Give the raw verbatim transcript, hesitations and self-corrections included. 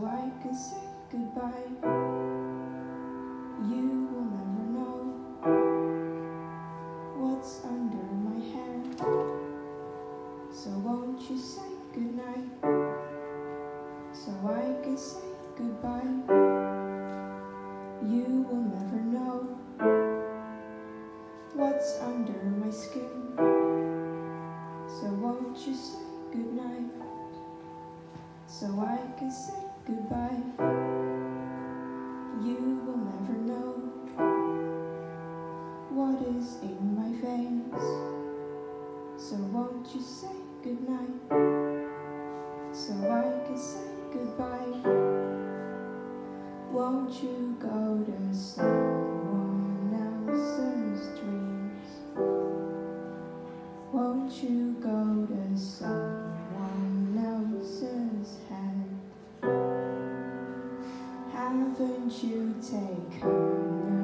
I could say goodbye. You will never know what's under my hair, so won't you say goodnight, so I can say goodbye. You will never know what's under my skin, so won't you say goodnight, so I can say goodbye. You will never know what is in my veins, so won't you say goodnight, so I can say goodbye. Won't you go to someone else's dreams? Won't you go to someone else's head? Haven't you taken